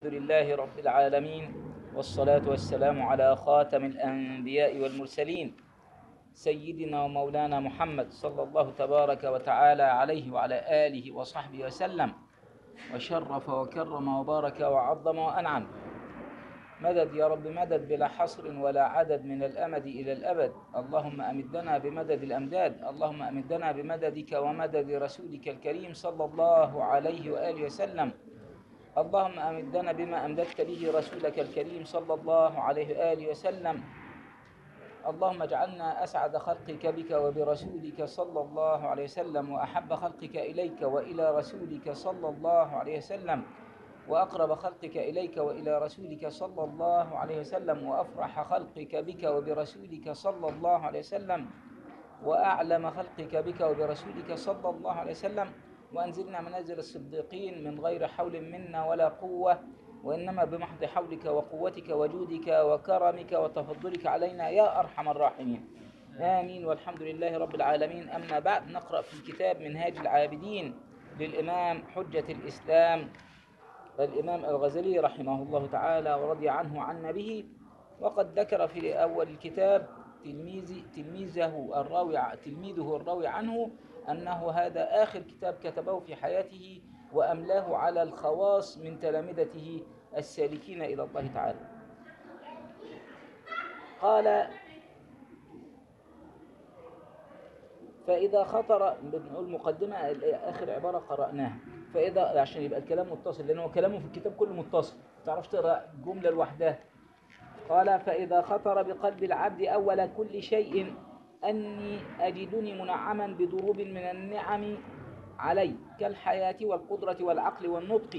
الحمد لله رب العالمين، والصلاة والسلام على خاتم الأنبياء والمرسلين سيدنا ومولانا محمد صلى الله تبارك وتعالى عليه وعلى آله وصحبه وسلم، وشرف وكرم وبارك وعظم وأنعم. مدد يا رب مدد بلا حصر ولا عدد من الأمد إلى الأبد. اللهم أمدنا بمدد الأمداد، اللهم أمدنا بمددك ومدد رسولك الكريم صلى الله عليه وآله وسلم. اللهم أمدنا بما أمددت به رسولك الكريم صلى الله عليه وآله وسلم. اللهم اجعلنا أسعد خلقك بك وبرسولك صلى الله عليه وسلم، وأحب خلقك إليك وإلى رسولك صلى الله عليه وسلم، وأقرب خلقك إليك وإلى رسولك صلى الله عليه وسلم، وأفرح خلقك بك وبرسولك صلى الله عليه وسلم، وأعلم خلقك بك وبرسولك صلى الله عليه وسلم. وأنزلنا منازل الصديقين من غير حول منا ولا قوة، وإنما بمحض حولك وقوتك وجودك وكرمك وتفضلك علينا يا أرحم الراحمين. آمين والحمد لله رب العالمين. أما بعد، نقرأ في كتاب منهاج العابدين للإمام حجة الإسلام الإمام الغزالي رحمه الله تعالى ورضي عنه عنا به. وقد ذكر في أول الكتاب تلميذه الراوي عنه أنه هذا آخر كتاب كتبه في حياته، وأملاه على الخواص من تلامذته السالكين إلى الله تعالى. قال: فإذا خطر، بنقول مقدمة آخر عبارة قرأناها، فإذا عشان يبقى الكلام متصل، لأنه كلامه في الكتاب كله متصل، ما تعرفش تقرأ جملة لوحدها. قال: فإذا خطر بقلب العبد أول كل شيء أني أجدني منعما بضروب من النعم علي، كالحياة والقدرة والعقل والنطق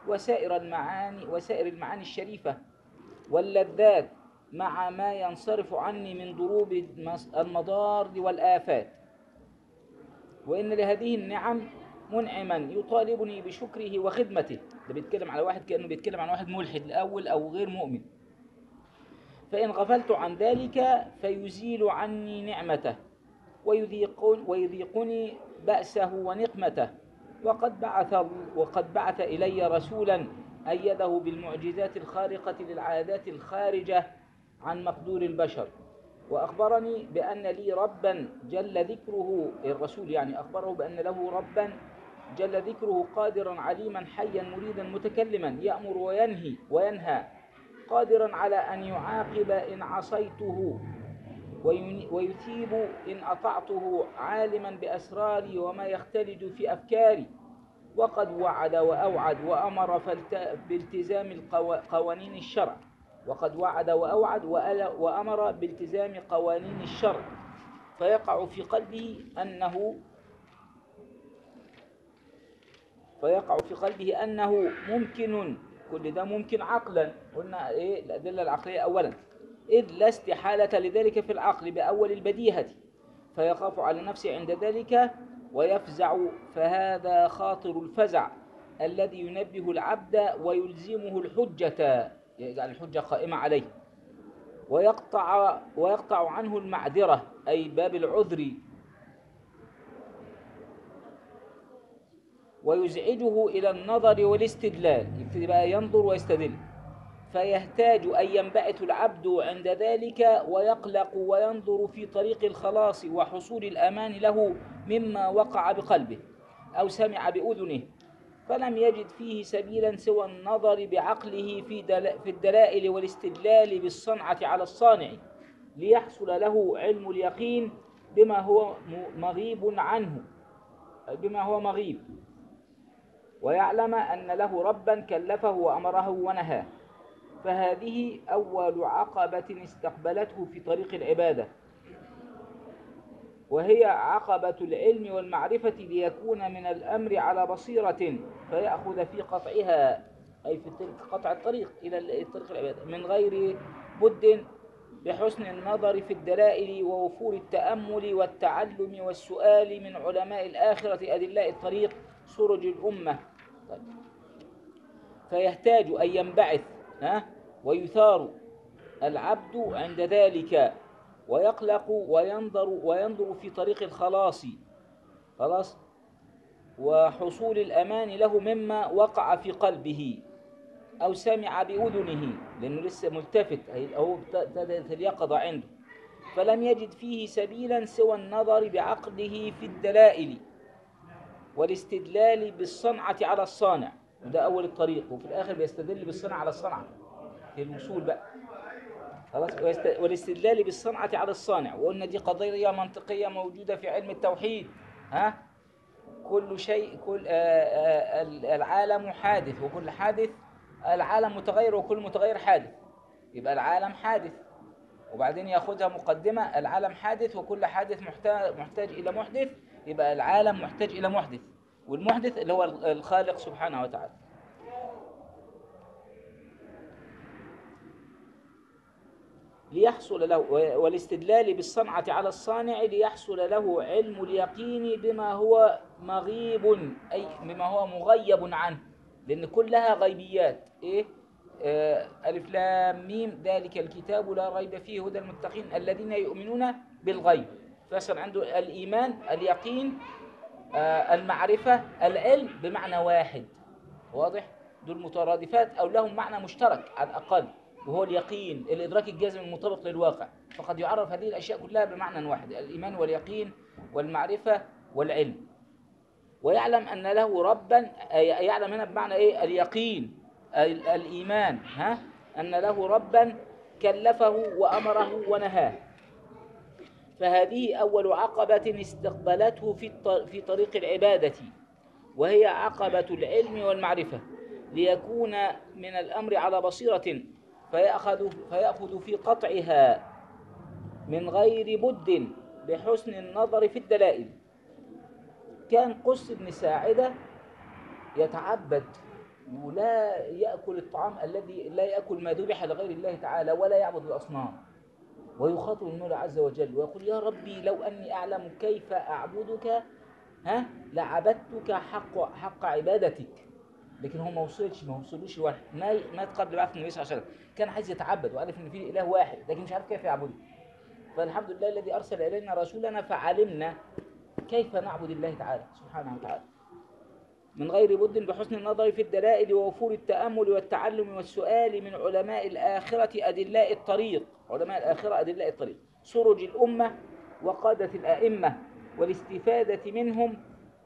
وسائر المعاني الشريفة واللذات، مع ما ينصرف عني من ضروب المضار والآفات، وإن لهذه النعم منعما يطالبني بشكره وخدمته. ده بيتكلم على واحد كأنه بيتكلم عن واحد ملحد الأول أو غير مؤمن. فإن غفلت عن ذلك فيزيل عني نعمته ويذيقني بأسه ونقمته. وقد بعث إلي رسولا أيده بالمعجزات الخارقة للعادات الخارجة عن مقدور البشر، وأخبرني بأن لي ربا جل ذكره، الرسول يعني أخبره بأن له ربا جل ذكره قادرا عليما حيا مريدا متكلما، يأمر وينهى، قادرا على أن يعاقب إن عصيته ويثيب إن أطعته، عالما بأسراري وما يختلج في أفكاري. وقد وعد وأوعد وأمر بالتزام قوانين الشرع، وقد وعد وأوعد وأمر بالتزام قوانين الشرع، فيقع في قلبه أنه ممكن، كل ده ممكن عقلا، قلنا إيه الأدلة العقلية أولا، إذ لا استحالة لذلك في العقل بأول البديهة، فيخاف على نفسه عند ذلك ويفزع، فهذا خاطر الفزع الذي ينبه العبد ويلزمه الحجة، يعني الحجة قائمة عليه، ويقطع عنه المعذرة أي باب العذر، ويزعجه إلى النظر والاستدلال، يبتدي بقى ينظر ويستدل، فيحتاج أن ينبعث العبد عند ذلك ويقلق وينظر في طريق الخلاص وحصول الأمان له مما وقع بقلبه أو سمع بأذنه، فلم يجد فيه سبيلا سوى النظر بعقله في الدلائل والاستدلال بالصنعة على الصانع، ليحصل له علم اليقين بما هو مغيب، ويعلم أن له ربا كلفه وأمره ونهاه. فهذه أول عقبة استقبلته في طريق العبادة، وهي عقبة العلم والمعرفة، ليكون من الأمر على بصيرة فيأخذ في قطعها، أي في قطع الطريق إلى طريق العبادة، من غير بد، بحسن النظر في الدلائل ووفور التأمل والتعلم والسؤال من علماء الآخرة أدلاء الطريق سرج الأمة. فيحتاج أن ينبعث ويثار العبد عند ذلك، ويقلق وينظر في طريق الخلاص، وحصول الأمان له مما وقع في قلبه، أو سمع بأذنه، لأنه لسه ملتفت أو ابتدت اليقظة عنده، فلم يجد فيه سبيلا سوى النظر بعقله في الدلائل والاستدلال بالصنعة على الصانع. وده أول الطريق، وفي الآخر بيستدل بالصنعة على الصنعة في الوصول بقى. خلاص، والاستدلال بالصنعة على الصانع. وقلنا دي قضية منطقية موجودة في علم التوحيد. ها، كل شيء، كل العالم حادث، وكل حادث العالم متغير، وكل متغير حادث. يبقى العالم حادث، وبعدين ياخدها مقدمة: العالم حادث وكل حادث محتاج إلى محدث. يبقى العالم محتاج إلى محدث، والمحدث اللي هو الخالق سبحانه وتعالى. ليحصل له، والاستدلال بالصنعة على الصانع ليحصل له علم اليقين بما هو مغيب، أي بما هو مغيب عنه، لأن كلها غيبيات. إيه؟ ألف لام ميم ذلك الكتاب لا ريب فيه هدى المتقين الذين يؤمنون بالغيب. فصل عنده الإيمان، اليقين، المعرفة، العلم بمعنى واحد. واضح؟ دول مترادفات أو لهم معنى مشترك على الأقل، وهو اليقين، الإدراك الجازم المطابق للواقع. فقد يعرف هذه الأشياء كلها بمعنى واحد: الإيمان واليقين والمعرفة والعلم. ويعلم أن له ربا، يعلم هنا بمعنى إيه؟ اليقين، الإيمان، ها؟ أن له ربا كلفه وأمره ونهاه. فهذه أول عقبة استقبلته في طريق العبادة، وهي عقبة العلم والمعرفة، ليكون من الأمر على بصيرة فيأخذ في قطعها من غير بد بحسن النظر في الدلائل. كان قس بن ساعدة يتعبد ولا يأكل الطعام الذي لا يأكل ما ذبح لغير الله تعالى، ولا يعبد الأصنام، ويخاطب المولى عز وجل ويقول: يا ربي لو أني أعلم كيف أعبدك لعبدتك حق عبادتك. لكن هو ما وصلوش الواحد، مات قبل بعث النبي صلى الله عليه وسلم، كان عايز يتعبد وعارف ان في اله واحد، لكن مش عارف كيف يعبده. فالحمد لله الذي ارسل الينا رسولنا فعلمنا كيف نعبد الله تعالى سبحانه وتعالى من غير بد بحسن النظر في الدلائل ووفور التأمل والتعلم والسؤال من علماء الآخرة أدلاء الطريق. علماء الآخرة أدلاء الطريق، سرج الأمة وقادة الأئمة، والاستفادة منهم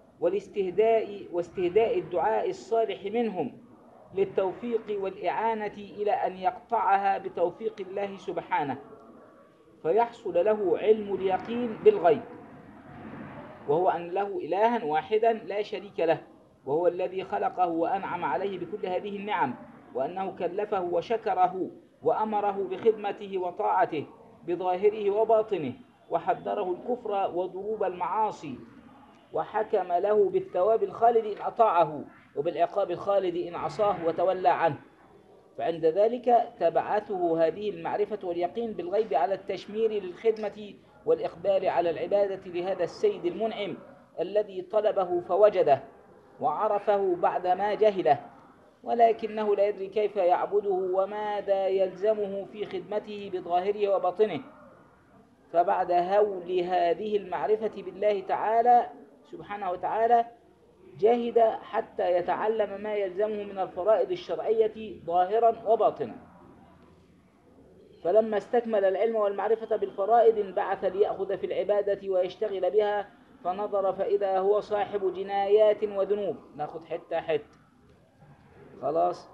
واستهداء الدعاء الصالح منهم للتوفيق والإعانة إلى أن يقطعها بتوفيق الله سبحانه، فيحصل له علم اليقين بالغيب، وهو أن له إلها واحدا لا شريك له، وهو الذي خلقه وأنعم عليه بكل هذه النعم، وأنه كلفه وشكره وأمره بخدمته وطاعته بظاهره وباطنه، وحذره الكفر وضروب المعاصي، وحكم له بالثواب الخالد إن أطاعه وبالعقاب الخالد إن عصاه وتولى عنه. فعند ذلك تبعثه هذه المعرفة واليقين بالغيب على التشمير للخدمة والإقبال على العبادة لهذا السيد المنعم الذي طلبه فوجده وعرفه بعدما جهله، ولكنه لا يدري كيف يعبده وماذا يلزمه في خدمته بظاهره وباطنه. فبعد هول هذه المعرفة بالله تعالى سبحانه وتعالى جاهد حتى يتعلم ما يلزمه من الفرائض الشرعية ظاهرا وباطنا. فلما استكمل العلم والمعرفة بالفرائض انبعث ليأخذ في العبادة ويشتغل بها، فنظر فإذا هو صاحب جنايات وذنوب. ناخذ حتة حتة، خلاص.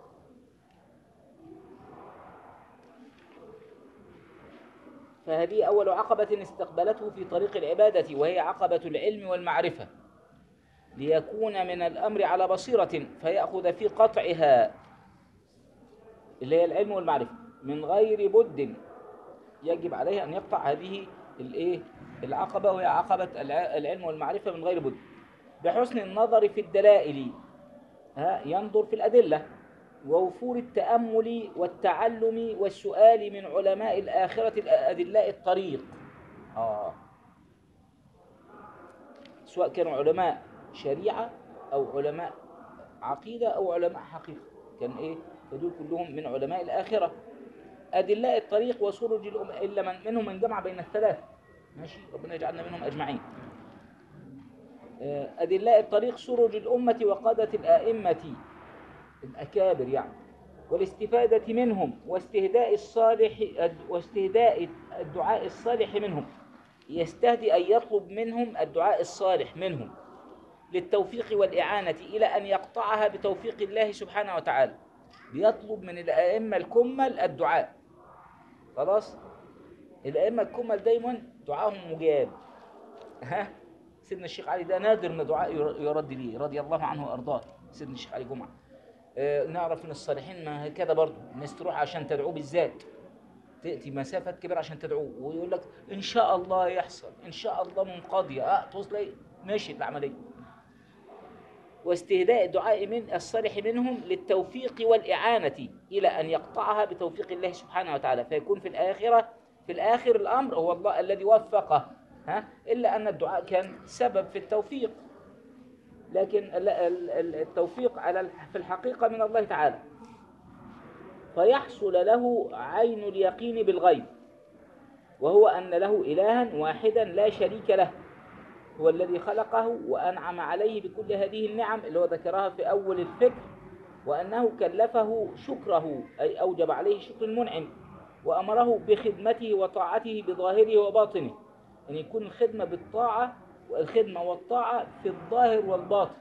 فهذه أول عقبة استقبلته في طريق العبادة، وهي عقبة العلم والمعرفة، ليكون من الأمر على بصيرة فيأخذ في قطعها، اللي هي العلم والمعرفة، من غير بد. يجب عليه أن يقطع هذه العقبة، وهي عقبة العلم والمعرفة من غير بد بحسن النظر في الدلائل، ينظر في الأدلة، ووفور التأمل والتعلم والسؤال من علماء الآخرة أدلاء الطريق. سواء كانوا علماء شريعة أو علماء عقيدة أو علماء حقيقة، كان فدول كلهم من علماء الآخرة. أدلاء الطريق وسرج الأمة، إلا منهم من جمع بين الثلاث، ماشي، ربنا يجعلنا منهم أجمعين. أدلاء الطريق سرج الأمة وقادة الآئمة الأكابر، يعني والاستفادة منهم واستهداء الدعاء الصالح منهم. يستهدي أن يطلب منهم الدعاء الصالح منهم للتوفيق والإعانة إلى أن يقطعها بتوفيق الله سبحانه وتعالى. بيطلب من الأئمة الكمل الدعاء. خلاص، الأئمة الكمل دايما دعاهم مجاب. سيدنا الشيخ علي ده نادر ان دعاء يرد ليه رضي الله عنه وارضاه. سيدنا الشيخ علي جمعه. نعرف ان الصالحين ما هكذا برضه، الناس تروح عشان تدعوه بالذات، تأتي مسافات كبيرة عشان تدعوه، ويقول لك إن شاء الله يحصل، إن شاء الله منقضية، توصل ماشي العملية. واستهداء الدعاء من الصالح منهم للتوفيق والإعانة إلى أن يقطعها بتوفيق الله سبحانه وتعالى، فيكون في الآخر الأمر هو الله الذي وفقه. إلا أن الدعاء كان سبب في التوفيق، لكن التوفيق في الحقيقة من الله تعالى. فيحصل له عين اليقين بالغيب، وهو أن له إلها واحدا لا شريك له، هو الذي خلقه وأنعم عليه بكل هذه النعم اللي هو ذكرها في أول الفكر، وأنه كلفه شكره، أي أوجب عليه شكر المنعم، وأمره بخدمته وطاعته بظاهره وباطنه، أن يكون الخدمة بالطاعة والخدمة والطاعة في الظاهر والباطن.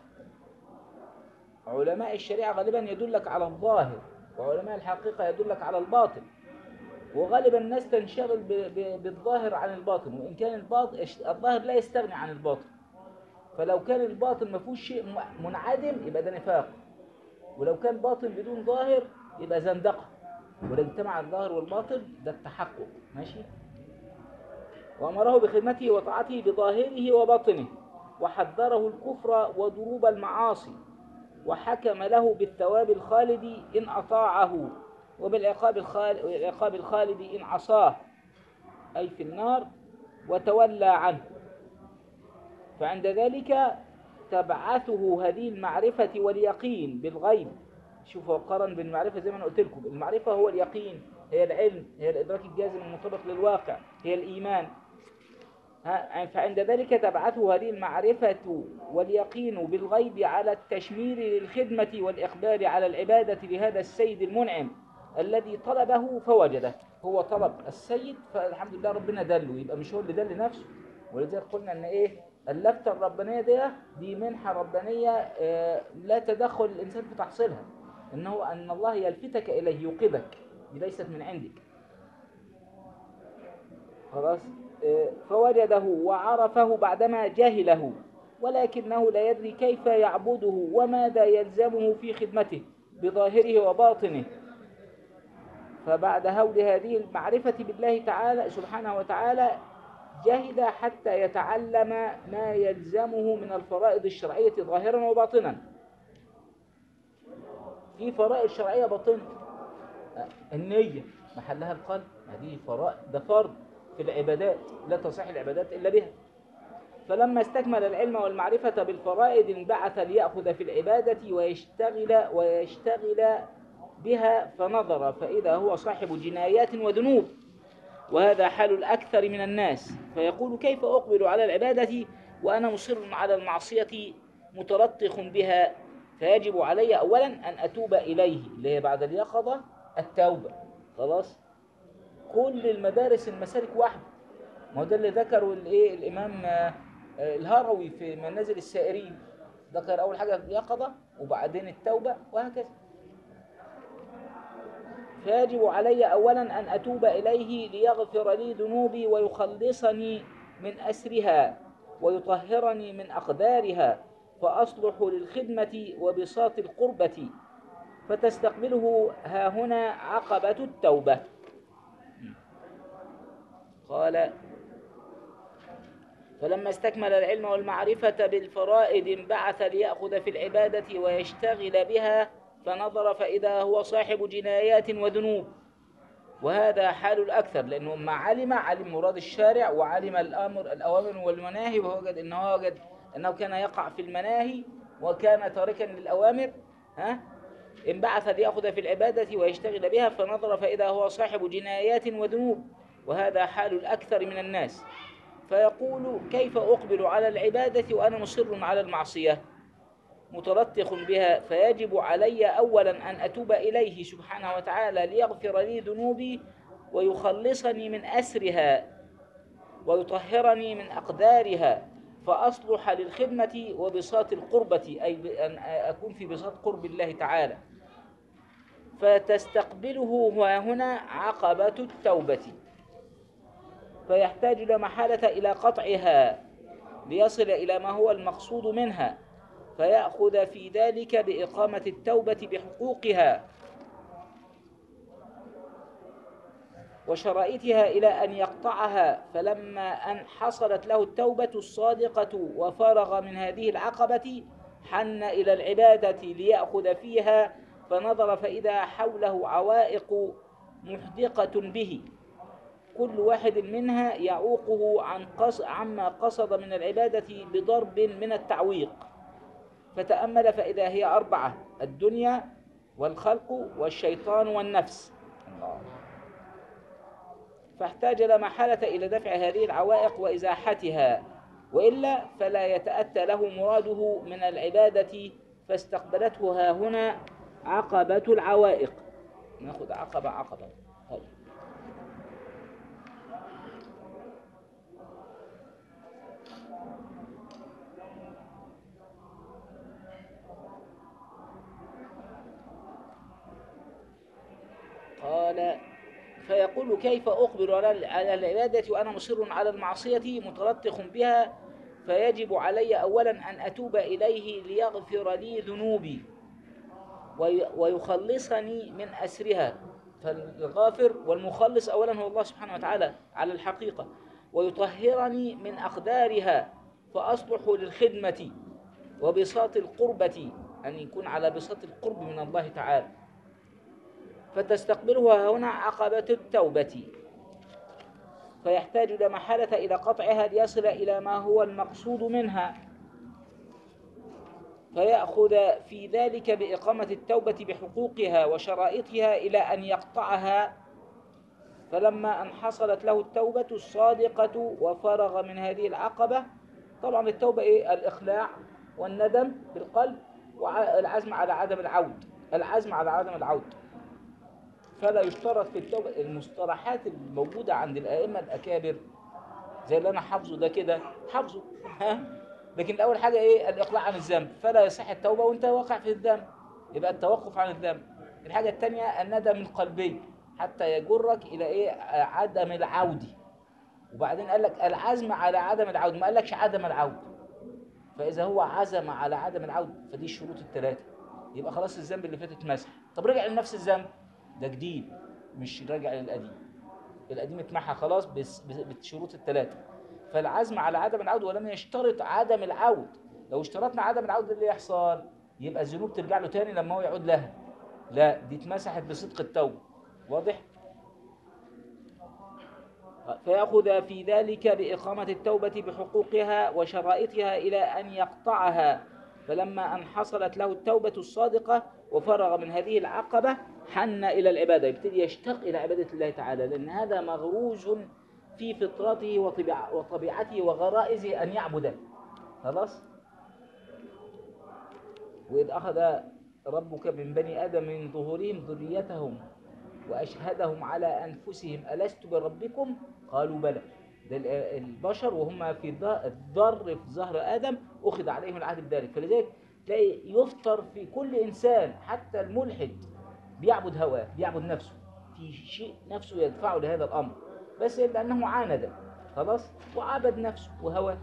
علماء الشريعة غالبا يدلك على الظاهر، وعلماء الحقيقة يدلك على الباطن، وغالبا الناس تنشغل بالظاهر عن الباطن، وإن كان الظاهر لا يستغني عن الباطن. فلو كان الباطن ما فيهوش شيء منعدم يبقى ده نفاق، ولو كان باطن بدون ظاهر يبقى زندقة، ولو اجتمع الظاهر والباطن ده التحقق. ماشي. وأمره بخدمته وطاعته بظاهره وباطنه، وحذره الكفر ودروب المعاصي، وحكم له بالثواب الخالد إن أطاعه، وبالعقاب الخالد إن عصاه، أي في النار، وتولى عنه. فعند ذلك تبعثه هذه المعرفة واليقين بالغيب. شوفوا قرن بالمعرفة زي ما أنا قلت لكم، المعرفة هو اليقين، هي العلم، هي الإدراك الجازم المطابق للواقع، هي الإيمان. فعند ذلك تبعثه هذه المعرفة واليقين بالغيب على التشمير للخدمة والإقبال على العبادة لهذا السيد المنعم الذي طلبه فوجده. هو طلب السيد فالحمد لله ربنا دله، يبقى مش هو اللي دل نفسه. ولذلك قلنا ان اللفتة الربانية دي منحة ربانية لا تدخل الإنسان في تحصيلها، أن الله يلفتك إليه يوقظك، دي ليست من عندك. خلاص. فوجده وعرفه بعدما جهله، ولكنه لا يدري كيف يعبده وماذا يلزمه في خدمته بظاهره وباطنه. فبعد هول هذه المعرفة بالله تعالى سبحانه وتعالى جهد حتى يتعلم ما يلزمه من الفرائض الشرعية ظاهرا وباطنا. في فرائض شرعية باطنة، النية محلها القلب، هذه فرائض، ده فرض في العبادات، لا تصح العبادات إلا بها. فلما استكمل العلم والمعرفة بالفرائض انبعث ليأخذ في العبادة ويشتغل بها، فنظر فإذا هو صاحب جنايات وذنوب، وهذا حال الأكثر من الناس، فيقول كيف أقبل على العبادة وأنا مصر على المعصية متلطخ بها؟ فيجب علي أولا أن أتوب إليه، اللي هي بعد اليقظة التوبة. خلاص، كل المدارس المسالك واحدة. ما هو ده اللي ذكره الإمام الهروي في منازل السائرين، ذكر أول حاجة اليقظة وبعدين التوبة وهكذا. فيجب علي أولا أن أتوب إليه ليغفر لي ذنوبي ويخلصني من أسرها ويطهرني من أقدارها، فأصلح للخدمة وبساط القربة، فتستقبله ها هنا عقبة التوبة. قال فلما استكمل العلم والمعرفة بالفرائض انبعث ليأخذ في العبادة ويشتغل بها، فنظر فإذا هو صاحب جنايات وذنوب، وهذا حال الأكثر، لأنه ما علم مراد الشارع وعلم الأوامر والمناهي، ووجد أنه كان يقع في المناهي وكان تاركا للأوامر. انبعث ليأخذ في العبادة ويشتغل بها، فنظر فإذا هو صاحب جنايات وذنوب، وهذا حال الأكثر من الناس، فيقول كيف أقبل على العبادة وأنا مصر على المعصية؟ متلطخ بها، فيجب علي أولا أن أتوب إليه سبحانه وتعالى ليغفر لي ذنوبي ويخلصني من أسرها ويطهرني من أقدارها، فأصلح للخدمة وبساط القربة، أي أن أكون في بساط قرب الله تعالى. فتستقبله هنا عقبة التوبة، فيحتاج لا محالة إلى قطعها ليصل إلى ما هو المقصود منها، فيأخذ في ذلك بإقامة التوبة بحقوقها وشرائطها إلى أن يقطعها. فلما أن حصلت له التوبة الصادقة وفرغ من هذه العقبة حن إلى العبادة ليأخذ فيها، فنظر فإذا حوله عوائق محدقة به، كل واحد منها يعوقه عما قصد من العبادة بضرب من التعويق. فتأمل فإذا هي أربعة: الدنيا والخلق والشيطان والنفس. فاحتاج لا محالة إلى دفع هذه العوائق وإزاحتها، وإلا فلا يتأتى له مراده من العبادة. فاستقبلته ها هنا عقبة العوائق. نأخذ عقبة عقبة. قال: فيقول: كيف أقبل على العبادة وأنا مصر على المعصية متلطخ بها؟ فيجب علي أولا أن أتوب إليه ليغفر لي ذنوبي ويخلصني من أسرها. فالغافر والمخلص أولا هو الله سبحانه وتعالى على الحقيقة، ويطهرني من أقدارها، فأصلح للخدمة وبساط القربة، أن يكون على بساط القرب من الله تعالى. فتستقبلها هنا عقبة التوبة، فيحتاج لا محالة إلى قطعها ليصل إلى ما هو المقصود منها، فيأخذ في ذلك بإقامة التوبة بحقوقها وشرائطها إلى أن يقطعها. فلما أن حصلت له التوبة الصادقة وفرغ من هذه العقبة، طبعا التوبة إيه؟ الإخلاع والندم بالقلب والعزم على عدم العود، العزم على عدم العود. فلا يشترط في التوبة المصطلحات الموجودة عند الأئمة الأكابر زي اللي أنا حافظه ده كده حافظه لكن أول حاجة إيه؟ الإقلاع عن الذنب، فلا يصح التوبة وأنت واقع في الذنب، يبقى التوقف عن الذنب. الحاجة الثانية الندم القلبي حتى يجرك إلى إيه؟ عدم العود. وبعدين قال لك العزم على عدم العود، ما قالكش عدم العود. فإذا هو عزم على عدم العود فدي الشروط الثلاثة، يبقى خلاص الذنب اللي فات اتمسح. طب رجع لنفس الذنب ده جديد، مش راجع للقديم، القديم اتمحى خلاص بالشروط الثلاثة. فالعزم على عدم العود ولم يشترط عدم العود. لو اشترطنا عدم العود اللي يحصل يبقى الذنوب ترجع له تاني لما هو يعود لها، لا دي اتمسحت بصدق التوبة. واضح؟ فيأخذ في ذلك بإقامة التوبة بحقوقها وشرائطها إلى أن يقطعها. فلما أن حصلت له التوبة الصادقة وفرغ من هذه العقبة حن إلى العبادة، يبتدي يشتاق إلى عبادة الله تعالى، لأن هذا مغروز في فطرته وطبيعته وغرائزه أن يعبد. خلاص؟ وإذ أخذ ربك من بني آدم من ظهورهم ذريتهم وأشهدهم على أنفسهم ألست بربكم قالوا بلى. ده البشر وهم في الذر في ظهر آدم أخذ عليهم العهد بذلك. فلذلك تلاقي يفطر في كل إنسان حتى الملحد بيعبد هواه، بيعبد نفسه، في شيء نفسه يدفعه لهذا الأمر، بس لأنه عاند خلاص وعبد نفسه وهواه.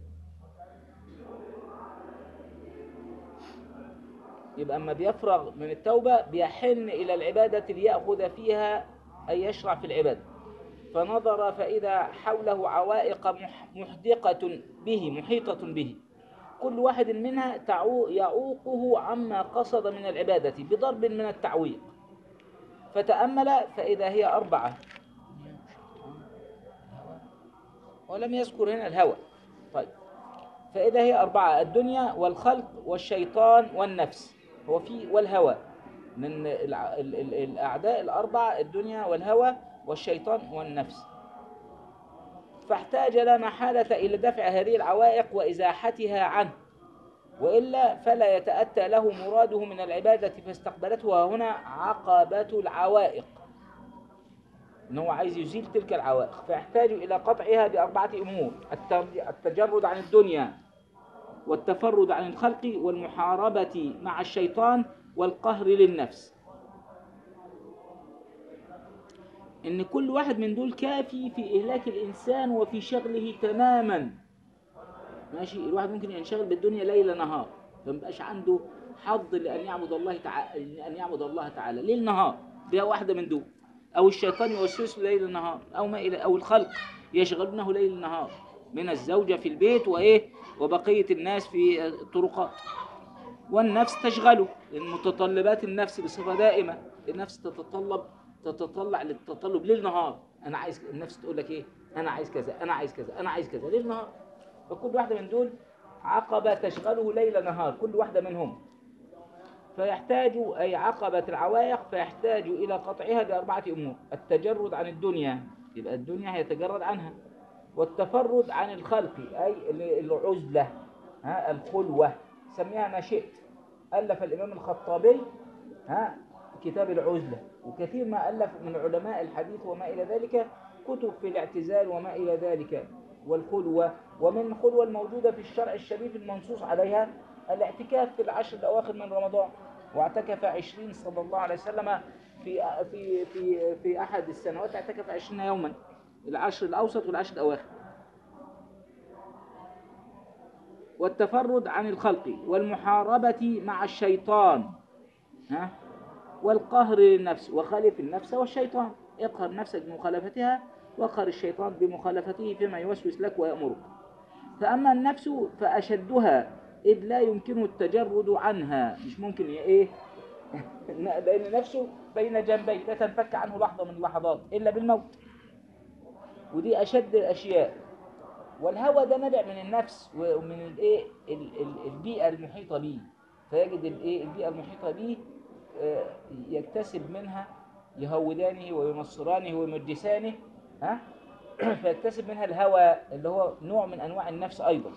يبقى أما بيفرغ من التوبة بيحن إلى العبادة ليأخذ فيها أي يشرع في العبادة. فنظر فإذا حوله عوائق محدقة به، محيطة به، كل واحد منها يعوقه عما قصد من العبادة بضرب من التعويق. فتأمل فإذا هي أربعة، ولم يذكر هنا الهوى. طيب، فإذا هي أربعة: الدنيا والخلق والشيطان والنفس. هو في والهوى من الأعداء الأربعة: الدنيا والهوى والشيطان والنفس. فاحتاج لا محالة إلى دفع هذه العوائق وإزاحتها عنه، وإلا فلا يتأتى له مراده من العبادة فاستقبلته هنا عقبة العوائق، إن هو عايز يزيل تلك العوائق، فيحتاج إلى قطعها بأربعة أمور: التجرد عن الدنيا، والتفرد عن الخلق، والمحاربة مع الشيطان، والقهر للنفس. إن كل واحد من دول كافي في إهلاك الإنسان وفي شغله تماما. ماشي، الواحد ممكن ينشغل بالدنيا ليل نهار، فمبقاش عنده حظ لأن يعبد الله تعالى، لأن يعبد الله تعالى ليل نهار بها واحدة من دول، أو الشيطان يوسوس له ليل نهار، أو ما إلى، أو الخلق يشغلونه ليل نهار من الزوجة في البيت وإيه وبقية الناس في الطرقات. والنفس تشغله، المتطلبات النفس بصفة دائمة، النفس تتطلع للتطلب ليل نهار. أنا عايز، النفس تقول لك إيه؟ أنا عايز كذا، أنا عايز كذا، أنا عايز كذا ليل نهار. فكل واحدة من دول عقبة تشغله ليل نهار، كل واحدة منهم. فيحتاج، أي عقبة العوائق، فيحتاج إلى قطعها بأربعة أمور: التجرد عن الدنيا، يبقى الدنيا هيتجرد عنها، والتفرد عن الخلق أي العزلة، الخلوة، سميها ما شئت. ألف الإمام الخطابي كتاب العزلة، وكثير ما ألف من علماء الحديث وما إلى ذلك كتب في الاعتزال وما إلى ذلك والخلوة. ومن الخلوة الموجودة في الشرع الشريف المنصوص عليها الاعتكاف في العشر الأواخر من رمضان، واعتكف 20 صلى الله عليه وسلم في أحد السنوات، اعتكف 20 يوما، العشر الأوسط والعشر الأواخر. والتفرد عن الخلق، والمحاربة مع الشيطان، والقهر للنفس، وخالف النفس والشيطان، اقهر نفسك بمخالفتها، واقهر الشيطان بمخالفته فيما يوسوس لك ويأمرك. فأما النفس فأشدها، إذ لا يمكنه التجرد عنها، مش ممكن إيه لأن نفسه بين جنبي لا تنفك عنه لحظة من اللحظات إلا بالموت، ودي أشد الأشياء. والهوى ده نبع من النفس ومن الإيه البيئة المحيطة به، فيجد الإيه البيئة المحيطة به يكتسب منها، يهودانه وينصرانه ويمجسانه، فيكتسب منها الهوى اللي هو نوع من أنواع النفس أيضا.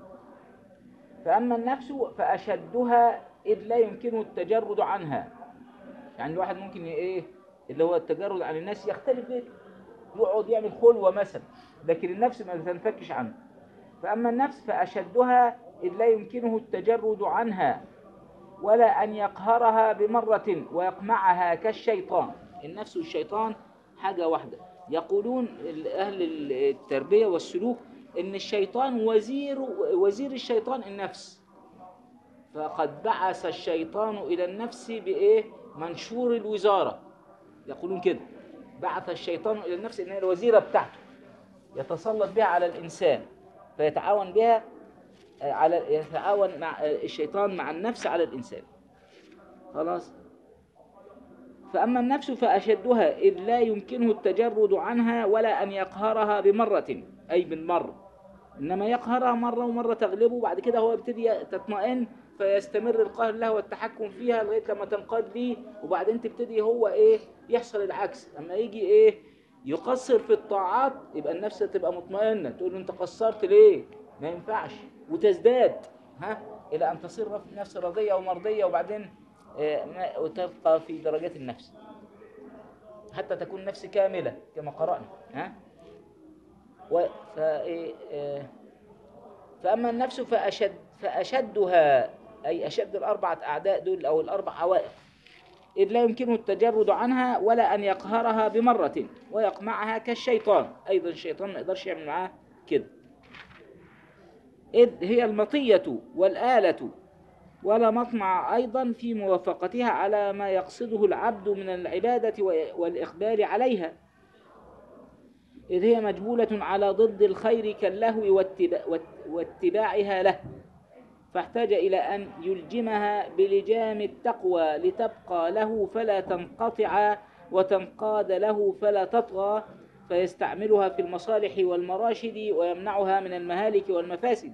فأما النفس فأشدها، إذ لا يمكنه التجرد عنها. يعني الواحد ممكن إيه اللي هو التجرد عن الناس يختلف به، يقعد يعمل خلوة مثلا، لكن النفس ما تنفكش عنه. فأما النفس فأشدها، إذ لا يمكنه التجرد عنها، ولا أن يقهرها بمرة ويقمعها كالشيطان. النفس والشيطان حاجة واحدة. يقولون أهل التربية والسلوك إن الشيطان وزير الشيطان النفس، فقد بعث الشيطان إلى النفس بإيه؟ منشور الوزارة. يقولون كده، بعث الشيطان إلى النفس إنها الوزيرة بتاعته، يتسلط بها على الإنسان، فيتعاون بها يتعاون مع الشيطان مع النفس على الإنسان. خلاص. فأما النفس فأشدها، إذ لا يمكنه التجرد عنها، ولا أن يقهرها بمرة أي بالمرة، إنما يقهرها مرة ومرة تغلبه، وبعد كده هو يبتدي تطمئن فيستمر القهر له والتحكم فيها لغاية لما تنقاد ليه، وبعدين تبتدي هو إيه يحصل العكس. أما يجي إيه يقصر في الطاعات، يبقى النفس تبقى مطمئنة، تقول له أنت قصرت ليه؟ ما ينفعش، وتزداد إلى أن تصير نفس راضية ومرضية، وبعدين وتبقى في درجات النفس حتى تكون نفس كاملة كما قرأنا. فأما النفس فأشدها، أي أشد الأربعة أعداء دول أو الأربع عوائق، إذ لا يمكنه التجرد عنها، ولا أن يقهرها بمرة ويقمعها كالشيطان. أيضا الشيطان ما يقدرش يعمل معاه كده، إذ هي المطية والآلة، ولا مطمع أيضا في موافقتها على ما يقصده العبد من العبادة والإقبال عليها، إذ هي مجبولة على ضد الخير كاللهو واتباعها له، فاحتاج إلى أن يلجمها بلجام التقوى لتبقى له فلا تنقطع، وتنقاد له فلا تطغى، فيستعملها في المصالح والمراشد، ويمنعها من المهالك والمفاسد.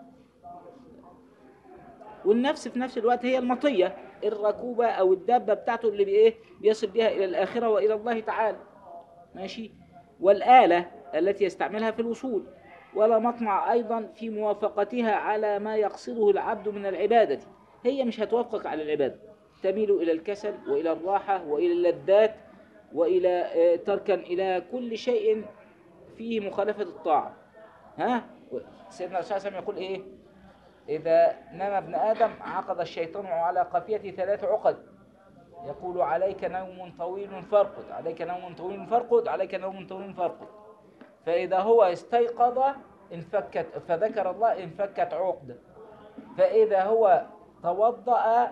والنفس في نفس الوقت هي المطية، الركوبة أو الدابة بتاعته اللي بيصل بها إلى الآخرة وإلى الله تعالى. ماشي. والآلة التي يستعملها في الوصول، ولا مطمع أيضا في موافقتها على ما يقصده العبد من العبادة. هي مش هتوافقك على العبادة، تميل إلى الكسل وإلى الراحة وإلى اللذات وإلى تركا إلى كل شيء فيه مخالفة الطاعة. ها، سيدنا الرسول صلى الله عليه وسلم يقول إيه؟ إذا نام ابن آدم عقد الشيطان على قافيته 3 عقد، يقول عليك نوم طويل فارقد، عليك نوم طويل فارقد، عليك نوم طويل فارقد. فإذا هو استيقظ انفكت، فذكر الله انفكت عقدة. فإذا هو توضأ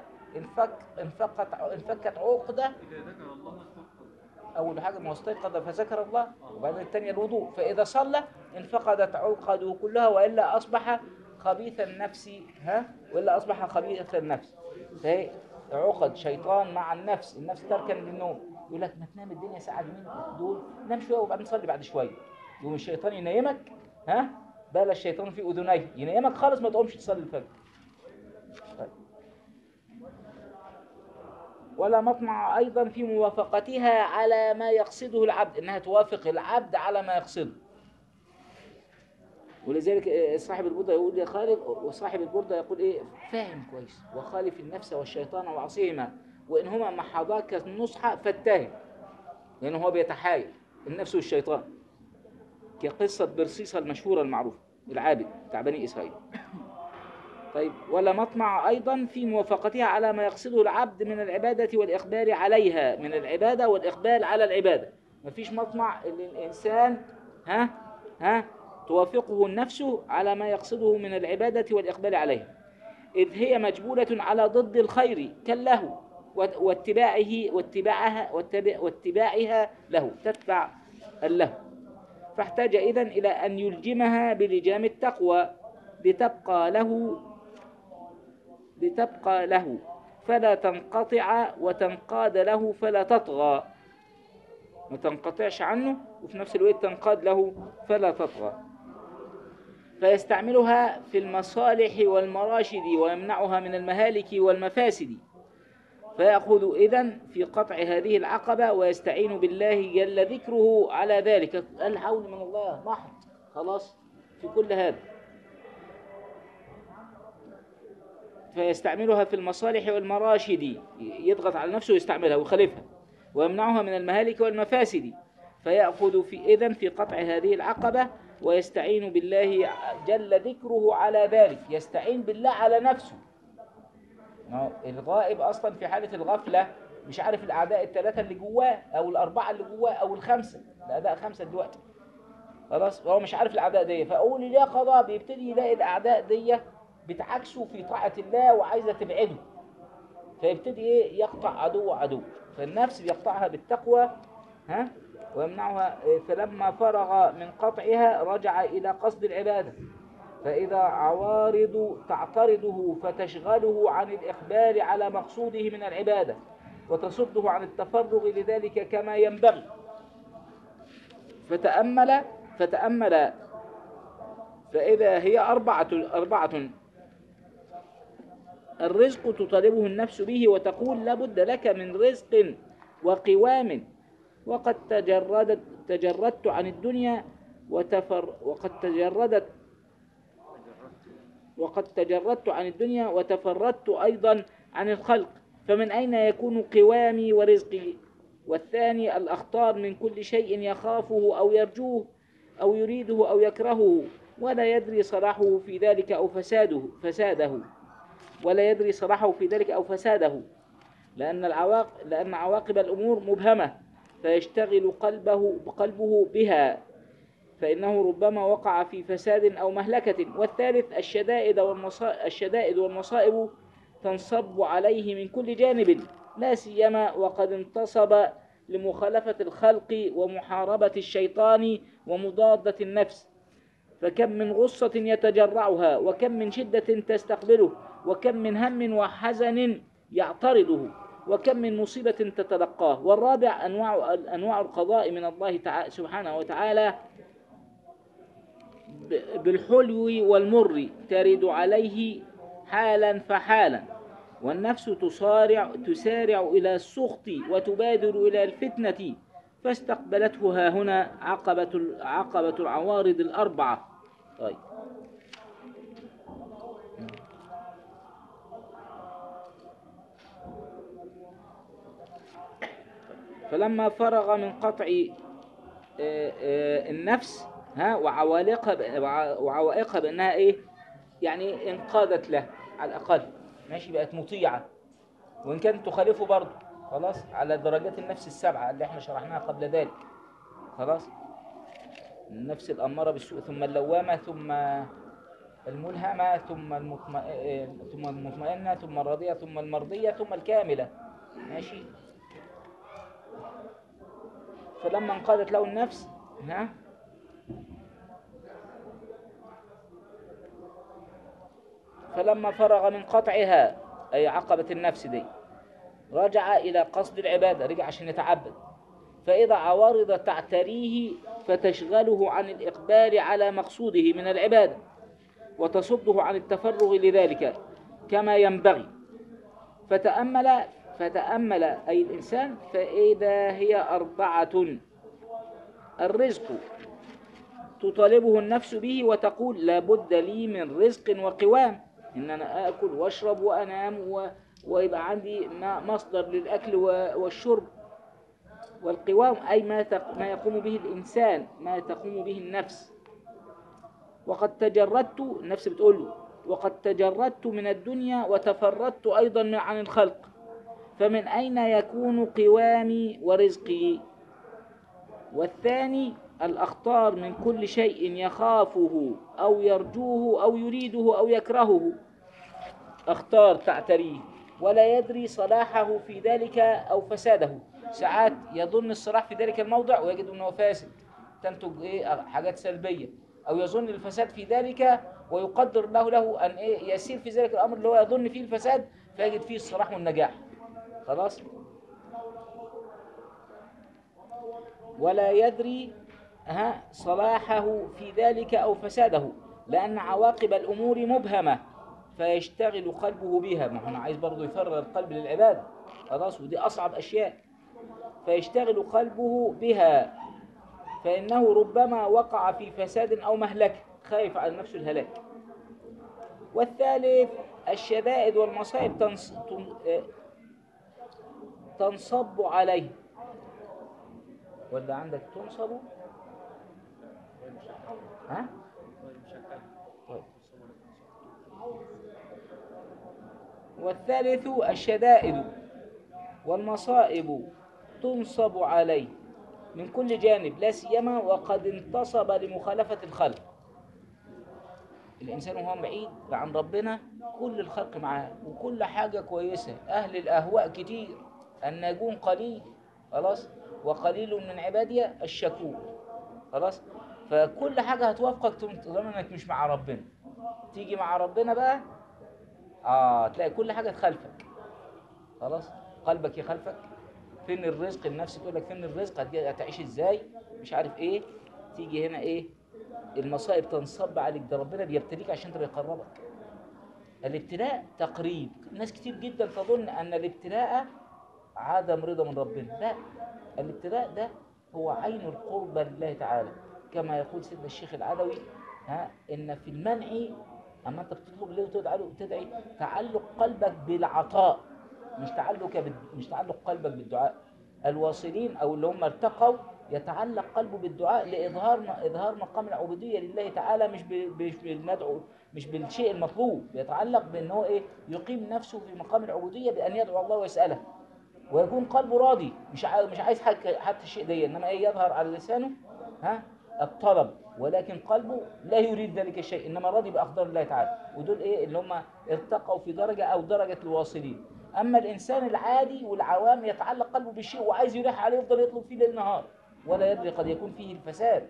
انفكت عقدة. إذا ذكر الله استيقظ. أول حاجة ما استيقظ فذكر الله، وبعدين الثانية الوضوء. فإذا صلى انفقدت عقده كلها، وإلا أصبح خبيث النفس. وإلا أصبح خبيث النفس. فهي عقد شيطان مع النفس. النفس تركن للنوم، يقول لك ما تنام الدنيا ساعة من دول، نام شوية وبعدين صلي بعد شوية. يقوم الشيطان ينيمك. بال الشيطان في أذنيه، ينيمك خالص ما تقومش تصلي الفجر. طيب. ولا مطمع أيضا في موافقتها على ما يقصده العبد، إنها توافق العبد على ما يقصده. ولذلك صاحب البردة يقول يا خالد، وصاحب البردة يقول إيه؟ فاهم كويس، وخالف النفس والشيطان وعصيهما، وإنهما محضاك النصح فاتهم. لأنه هو بيتحايل النفس والشيطان، كقصة برصيصة المشهورة المعروفة العابد بتاع بني إسرائيل. طيب. ولا مطمع أيضا في موافقتها على ما يقصده العبد من العبادة والإقبال عليها، من العبادة والإقبال على العبادة. مفيش مطمع إن الإنسان توافقه النفس على ما يقصده من العبادة والإقبال عليها، إذ هي مجبولة على ضد الخير كاللهو واتباعها له، تتبع اللهو. فاحتاج إذن إلى أن يلجمها بلجام التقوى لتبقى له فلا تنقطع، وتنقاد له فلا تطغى. ما تنقطعش عنه وفي نفس الوقت تنقاد له فلا تطغى. فيستعملها في المصالح والمراشد، ويمنعها من المهالك والمفاسد. فيأخذ إذن في قطع هذه العقبة، ويستعين بالله جل ذكره على ذلك. الحول من الله محض خلاص في كل هذا. فيستعملها في المصالح والمراشد، يضغط على نفسه ويستعملها ويخالفها، ويمنعها من المهالك والمفاسد. فيأخذ إذن في قطع هذه العقبة، ويستعين بالله جل ذكره على ذلك. يستعين بالله على نفسه. الغائب أصلا في حالة الغفلة مش عارف الأعداء ال3 اللي جواه، أو ال4 اللي جواه، أو ال5. الأعداء 5 دلوقتي خلاص، وهو مش عارف الأعداء دي. فأول اليقظة بيبتدي يلاقي الأعداء دي بتعكسه في طاعة الله وعايزة تبعده، فيبتدي يقطع عدو. فالنفس بيقطعها بالتقوى ويمنعها. فلما فرغ من قطعها رجع إلى قصد العبادة. فإذا عوارض تعترضه فتشغله عن الإقبال على مقصوده من العبادة، وتصده عن التفرغ لذلك كما ينبغي. فتأمل فإذا هي أربعة. الرزق تطالبه النفس به، وتقول لابد لك من رزق وقوام. وقد تجردت عن الدنيا وقد تجردت عن الدنيا وتفردت أيضا عن الخلق، فمن أين يكون قوامي ورزقي؟ والثاني الأخطار من كل شيء يخافه أو يرجوه أو يريده أو يكرهه، ولا يدري صلاحه في ذلك أو فساده، لأن عواقب الأمور مبهمة، فيشتغل قلبه بها، فإنه ربما وقع في فساد أو مهلكة. والثالث الشدائد والمصائب تنصب عليه من كل جانب، لا سيما وقد انتصب لمخالفة الخلق ومحاربة الشيطان ومضادة النفس. فكم من غصة يتجرعها، وكم من شدة تستقبله، وكم من هم وحزن يعترضه، وكم من مصيبة تتلقاه. والرابع أنواع القضاء من الله سبحانه وتعالى بالحلو والمر، ترد عليه حالا فحالا. والنفس تسارع إلى السخط وتبادر إلى الفتنة، فاستقبلته ها هنا عقبة العوارض الأربعة. طيب. فلما فرغ من قطع النفس وعوائقها بأنها إيه يعني انقادت له على الأقل، ماشي، بقت مطيعة، وإن كانت تخالفه برضه خلاص على درجات النفس السبعة اللي احنا شرحناها قبل ذلك. خلاص، النفس الأمارة بالسوء، ثم اللوامة، ثم الملهمة، ثم المطمئنة، ثم الراضية، ثم المرضية، ثم الكاملة. ماشي. فلما انقادت له النفس فلما فرغ من قطعها، أي عقبة النفس دي، رجع إلى قصد العبادة، رجع عشان يتعبد. فإذا عوارض تعتريه فتشغله عن الإقبال على مقصوده من العبادة وتصده عن التفرغ لذلك كما ينبغي. فتأمل أي الإنسان، فإذا هي أربعة: الرزق تطالبه النفس به وتقول لا بد لي من رزق وقوام، إن أنا آكل وأشرب وأنام ويبقى عندي مصدر للأكل والشرب. والقوام أي ما يقوم به الإنسان، ما تقوم به النفس. وقد تجردت، النفس بتقول له، وقد تجردت من الدنيا وتفردت أيضا عن الخلق، فمن أين يكون قوامي ورزقي؟ والثاني: الأخطار من كل شيء يخافه أو يرجوه أو يريده أو يكرهه، أخطار تعتريه ولا يدري صلاحه في ذلك أو فساده. ساعات يظن الصلاح في ذلك الموضع ويجد أنه فاسد، تنتج حاجات سلبية، أو يظن الفساد في ذلك ويقدر له أن يسير في ذلك الأمر اللي هو يظن فيه الفساد فيجد فيه الصلاح والنجاح. خلاص. ولا يدري صلاحه في ذلك أو فساده، لأن عواقب الأمور مبهمة فيشتغل قلبه بها. ما هو عايز برضه يفرغ القلب للعبادة، خلاص، ودي أصعب أشياء. فيشتغل قلبه بها، فإنه ربما وقع في فساد أو مهلكة، خايف على نفسه الهلاك. والثالث: الشدائد والمصائب تنصب عليه. ولا عندك تنصب؟ ها؟ طيب. والثالث: الشدائد والمصائب تنصب عليه من كل جانب، لا سيما وقد انتصب لمخالفة الخلق. الإنسان وهو بعيد عن ربنا كل الخلق معاه وكل حاجة كويسة، أهل الأهواء كتير، الناجون قليل. خلاص. وقليل من عبادي الشكور. خلاص. فكل حاجة هتوافقك طالما انك مش مع ربنا. تيجي مع ربنا بقى تلاقي كل حاجة تخالفك. خلاص. قلبك يخالفك. فين الرزق؟ النفس تقول لك فين الرزق، هتعيش ازاي، مش عارف ايه. تيجي هنا المصائب تنصب عليك، ده ربنا بيبتليك عشان تبقى يقربك. الابتلاء تقريب. ناس كتير جدا تظن ان الابتلاء عدم رضا من ربنا، لا، الابتلاء ده هو عين القربة لله تعالى، كما يقول سيدنا الشيخ العدوي ان في المنع، اما انت بتطلب ليه وتدعي تعلق قلبك بالعطاء، مش تعلق قلبك بالدعاء. الواصلين او اللي هم ارتقوا يتعلق قلبه بالدعاء لإظهار مقام العبودية لله تعالى، مش بالمدعو، مش بالشيء المطلوب. يتعلق بأنه يقيم نفسه في مقام العبودية بأن يدعو الله ويسأله، ويكون قلبه راضي، مش عايز حتى الشيء ده، إنما يظهر على لسانه الطلب، ولكن قلبه لا يريد ذلك الشيء، إنما راضي بأقدار الله تعالى. ودول اللي هم ارتقوا في درجة أو درجة الواصلين. أما الإنسان العادي والعوام يتعلق قلبه بالشيء وعايز يلح عليه، يفضل يطلب فيه ليل نهار ولا يدري قد يكون فيه الفساد.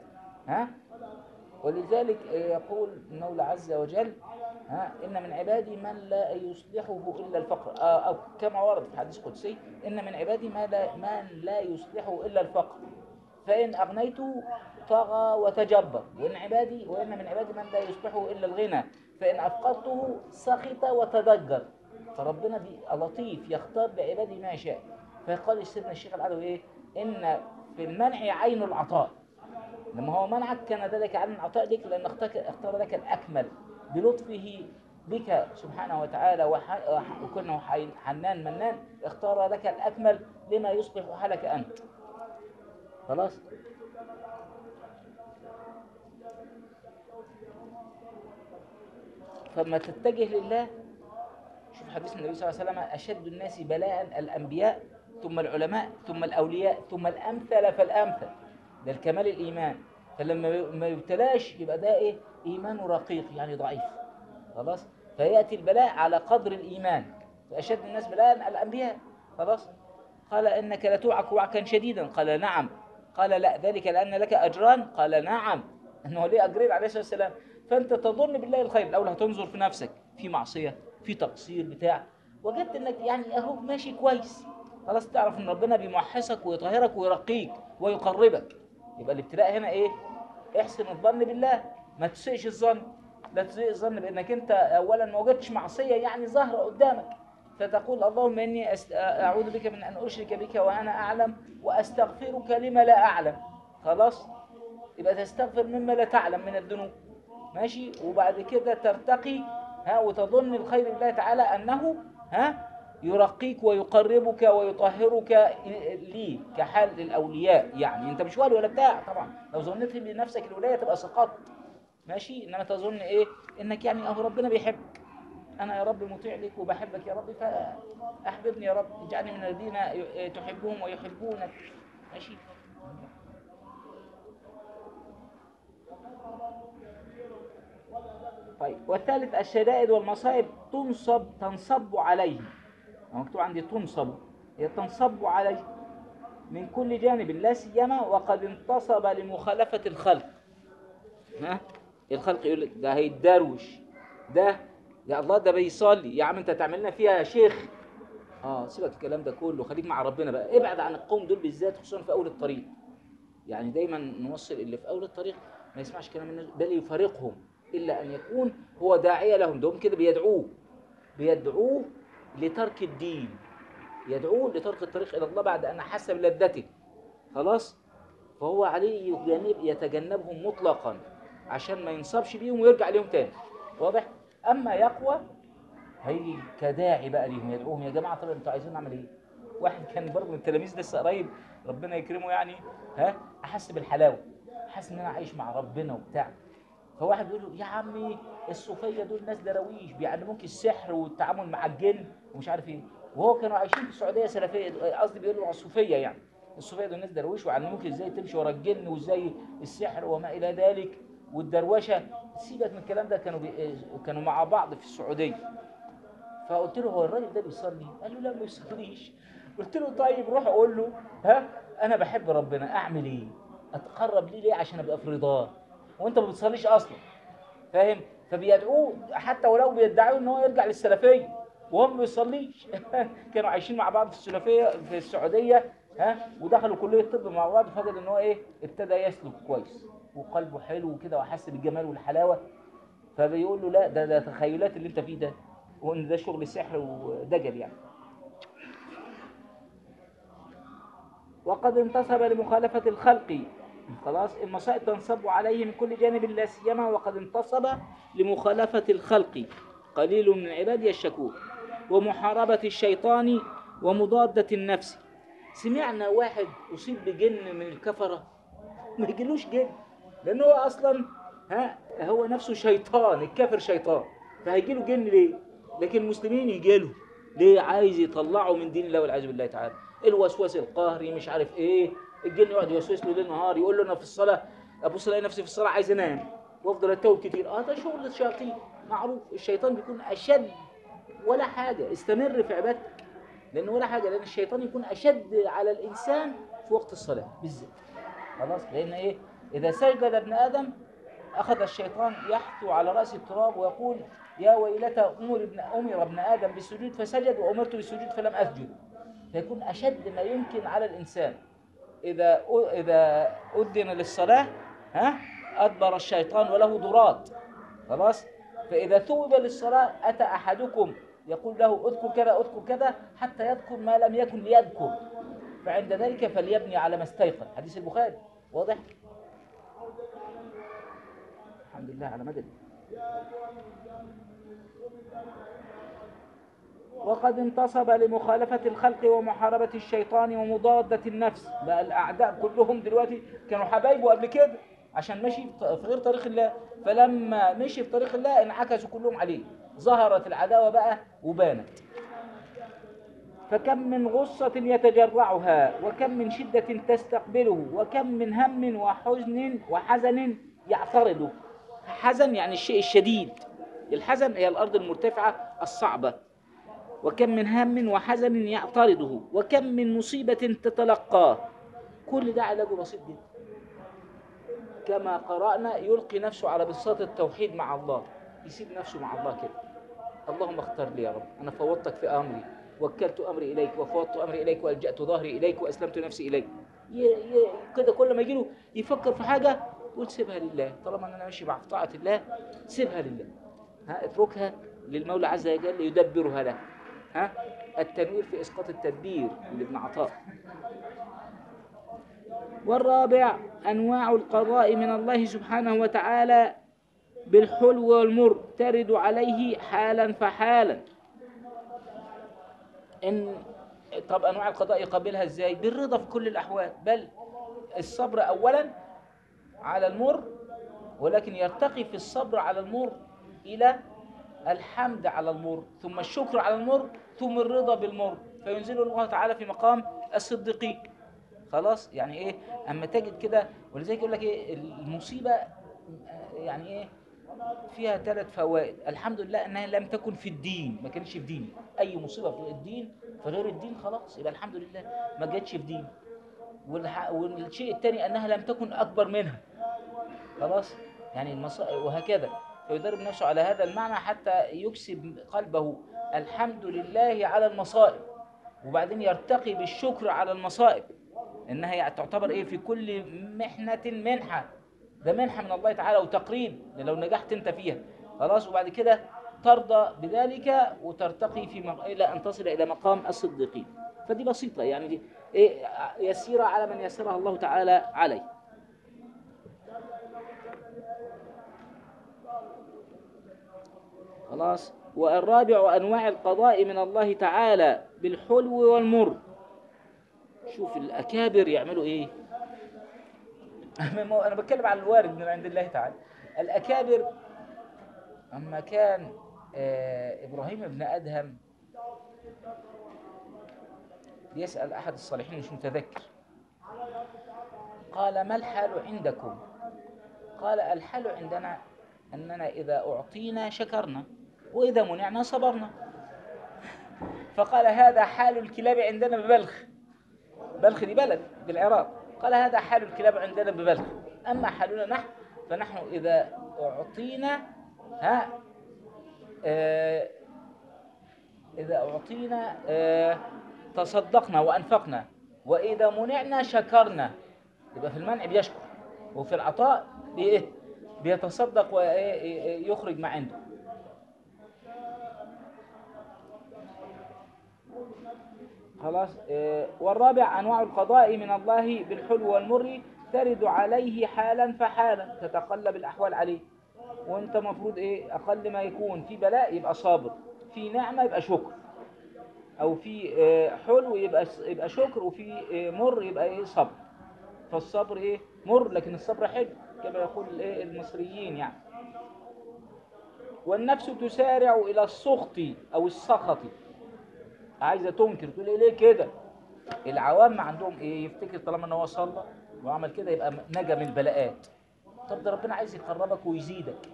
ولذلك يقول المولى عز وجل إن من عبادي من لا يصلحه إلا الفقر، أو كما ورد في حديث قدسي: إن من عبادي من لا يصلحه إلا الفقر، فإن أغنيته طغى وتجبر، وإن من عبادي من لا يصلحه إلا الغنى، فإن أفقدته سخط وتضجر. فربنا لطيف يختار لعباده ما يشاء. فقال سيدنا الشيخ العدوي إن في المنع عين العطاء، لما هو منعك كان ذلك عن عطاء لك، لأن اختار لك الأكمل بلطفه بك سبحانه وتعالى، وكونه حنان منان، اختار لك الأكمل لما يصلح حالك أنت. خلاص. فما تتجه لله. شوف حديث النبي صلى الله عليه وسلم: أشد الناس بلاء الأنبياء، ثم العلماء، ثم الأولياء، ثم الأمثل فالأمثل. ده الكمال الإيمان. فلما ما يبتلاش يبقى ده إيه؟ إيمانه رقيق، يعني ضعيف. خلاص. فيأتي البلاء على قدر الإيمان. فأشد الناس بلاء الأنبياء. خلاص. قال: إنك لتوعك وعكا شديدا. قال: نعم. قال: لا، ذلك لأن لك أجران. قال: نعم. أنه ليه أجرين عليه الصلاة والسلام. فأنت تظن بالله الخير. الأول هتنظر في نفسك، في معصية، في تقصير بتاع، وجدت انك يعني اهو ماشي كويس، خلاص، تعرف ان ربنا بيمحصك ويطهرك ويرقيك ويقربك. يبقى الابتلاء هنا ايه؟ احسن الظن بالله، ما تسيئش الظن. لا تسيء الظن بانك انت اولا ما وجدتش معصيه يعني ظاهره قدامك، فتقول: اللهم اني اعوذ بك من ان اشرك بك وانا اعلم، واستغفرك لما لا اعلم. خلاص. يبقى تستغفر مما لا تعلم من الذنوب. ماشي. وبعد كده ترتقي، وتظن الخير بالله تعالى أنه يرقيك ويقربك ويطهرك ليه كحال الأولياء. يعني أنت مش ولي ولا بتاع طبعا، لو ظنيت بنفسك الولاية تبقى سقطت. ماشي. إنما تظن إيه؟ إنك يعني أهو ربنا بيحبك، أنا يا رب مطيع لك وبحبك يا رب، فأحببني يا رب، اجعلني من الذين تحبهم ويحبونك. ماشي. طيب. والثالث: الشدائد والمصائب تنصب عليه. مكتوب عندي تنصب، هي تنصب عليه من كل جانب، لا سيما وقد انتصب لمخالفة الخلق. الخلق يقول لك: ده هيتدروش، ده يا الله ده بيصلي، يا عم انت تعمل لنا فيها يا شيخ. سيبك الكلام ده كله، خليك مع ربنا بقى، ابعد عن القوم دول بالذات، خصوصا في اول الطريق. يعني دايما نوصل اللي في اول الطريق ما يسمعش كلام الناس، بل يفارقهم، الا ان يكون هو داعيه لهم. دوم كده بيدعوه لترك الدين، يدعوه لترك الطريق الى الله بعد ان حس بلذته. خلاص. فهو عليه يتجنبهم مطلقا عشان ما ينصبش بيهم ويرجع ليهم تاني. واضح. اما يقوى هيجي كداعي بقى ليهم، يدعوهم: يا جماعه طب انتوا عايزين نعمل ايه؟ واحد كان برضه من التلاميذ لسه قريب، ربنا يكرمه يعني، احس بالحلاوه، حاسس ان انا عايش مع ربنا وبتاع. فواحد بيقول له: يا عمي الصوفيه دول ناس دراويش بيعلموك السحر والتعامل مع الجن ومش عارف ايه. وهو كانوا عايشين في السعوديه سلفيه، قصدي بيقولوا على الصوفيه، يعني الصوفيه دول ناس دراويش ويعلموك ازاي تمشي ورا الجن وازاي السحر وما الى ذلك والدروشه. سيبك من الكلام ده. كانوا مع بعض في السعوديه. فقلت له: هو الراجل ده بيصلي؟ قال له: لا ما بيصليش. قلت له: طيب روح اقول له: انا بحب ربنا، اعمل ايه؟ اتقرب ليه عشان ابقى في رضاه، وانت ما بتصليش اصلا. فاهم؟ فبيدعوه حتى ولو بيدعوا ان هو يرجع للسلفيه وهو ما بيصليش. كانوا عايشين مع بعض في السلفيه في السعوديه، ودخلوا كليه الطب مع بعض، فقد ان هو ابتدى يسلك كويس وقلبه حلو وكده وحس بالجمال والحلاوه. فبيقول له: لا، ده تخيلات اللي انت فيه ده، وان ده شغل سحر ودجل يعني. وقد انتصب لمخالفة الخلق. خلاص. المصائب تنصب عليه من كل جانب لا سيما وقد انتصب لمخالفة الخلق، قليل من عبادي الشكور، ومحاربة الشيطان ومضادة النفس. سمعنا واحد أصيب بجن من الكفرة؟ ما يجيلوش جن، لأنه هو أصلا هو نفسه شيطان، الكافر شيطان، فهيجيله جن ليه؟ لكن المسلمين يجيله ليه؟ عايز يطلعه من دين الله والعياذ بالله تعالى. الوسواس القهري مش عارف ايه، الجن يقعد يوسوس له ليل نهار، يقول له: انا في الصلاه ابص الاقي نفسي في الصلاه عايز انام وافضل اتوب كتير. ده شغل الشياطين معروف. الشيطان بيكون اشد. ولا حاجه، استمر في عبادتك، لان ولا حاجه، لان الشيطان يكون اشد على الانسان في وقت الصلاه بالذات. خلاص. لان اذا سجد ابن ادم اخذ الشيطان يحثو على راس التراب ويقول: يا ويلتى امر ابن ادم بالسجود فسجد وامرت بالسجود فلم اسجد. فيكون اشد ما يمكن على الانسان. اذا اذن للصلاه ادبر الشيطان وله ضرات. خلاص. فاذا ثوب للصلاه اتى احدكم يقول له: اذكر كذا اذكر كذا حتى يذكر ما لم يكن ليذكر، فعند ذلك فليبني على ما استيقن. حديث البخاري. واضح. الحمد لله على مدد. وقد انتصب لمخالفة الخلق ومحاربة الشيطان ومضادة النفس. بقى الأعداء كلهم دلوقتي كانوا حبايبه قبل كده عشان مشي في غير طريق الله، فلما مشي في طريق الله انعكسوا كلهم عليه، ظهرت العداوة بقى وبانت. فكم من غصة يتجرعها، وكم من شدة تستقبله، وكم من هم وحزن يعترضه. حزن يعني الشيء الشديد، الحزن هي الأرض المرتفعة الصعبة. وكم من هم وحزن يعترضه، وكم من مصيبة تتلقاه. كل ده علاجه بسيط جدا. كما قرأنا يلقي نفسه على بساط التوحيد مع الله، يسيب نفسه مع الله كده. اللهم اختر لي يا رب، أنا فوضتك في أمري، وكلت أمري إليك، وفوضت أمري إليك، وألجأت ظهري إليك، وأسلمت نفسي إليك. كده كل ما يجيله يفكر في حاجة يقول سيبها لله، طالما أنا ماشي مع طاعة الله سيبها لله. اتركها للمولى عز وجل يدبرها له. التنوير في إسقاط التدبير لابن عطاء. والرابع أنواع القضاء من الله سبحانه وتعالى بالحلو والمر، ترد عليه حالا فحالا. طب أنواع القضاء يقابلها إزاي؟ بالرضا في كل الأحوال، بل الصبر أولا على المر، ولكن يرتقي في الصبر على المر إلى الحمد على المر، ثم الشكر على المر، ثم الرضا بالمر، فينزل الله تعالى في مقام الصديقين. خلاص يعني ايه؟ اما تجد كده، ولذلك يقول لك ايه المصيبه يعني ايه فيها 3 فوائد. الحمد لله انها لم تكن في الدين، ما كانتش في ديني. اي مصيبه في الدين في غير الدين خلاص يبقى الحمد لله ما جاتش في دين. والشيء الثاني انها لم تكن اكبر منها، خلاص يعني وهكذا. فيدرب نفسه على هذا المعنى حتى يكسب قلبه الحمد لله على المصائب، وبعدين يرتقي بالشكر على المصائب، انها يعني تعتبر ايه في كل محنة منحة، ده منحة من الله تعالى وتقريب لو نجحت انت فيها، خلاص. وبعد كده ترضى بذلك وترتقي الى ان تصل الى مقام الصديقين. فدي بسيطة يعني دي إيه يسيرة على من يسرها الله تعالى عليه. خلاص. والرابع أنواع القضاء من الله تعالى بالحلو والمر. شوف الأكابر يعملوا إيه. أنا بتكلم عن الوارد من عند الله تعالى. الأكابر أما كان إبراهيم بن أدهم يسأل أحد الصالحين مش متذكر، قال ما الحال عندكم؟ قال الحال عندنا أننا إذا أعطينا شكرنا، وإذا منعنا صبرنا. فقال هذا حال الكلاب عندنا ببلخ. بلخ دي بلد بالعراق. قال هذا حال الكلاب عندنا ببلخ، أما حالنا نحن فنحن إذا أعطينا إذا أعطينا تصدقنا وأنفقنا، وإذا منعنا شكرنا. يبقى في المنع بيشكر، وفي العطاء بيتصدق ويخرج ما عنده. خلاص. والرابع أنواع القضاء من الله بالحلو والمر، ترد عليه حالا فحالا، تتقلب الأحوال عليه. وانت مفروض ايه اقل ما يكون في بلاء يبقى صابر، في نعمة يبقى شكر، او في حلو يبقى شكر، وفي مر يبقى ايه صبر. فالصبر ايه مر، لكن الصبر حلو كما يقول ايه المصريين يعني. والنفس تسارع الى السخط او السخط، عايزه تنكر تقول ايه ليه كده. العوام عندهم ايه يفتكر طالما ان هو صلى وعمل كده يبقى نجا من البلاءات. طب ده ربنا عايز يقربك ويزيدك،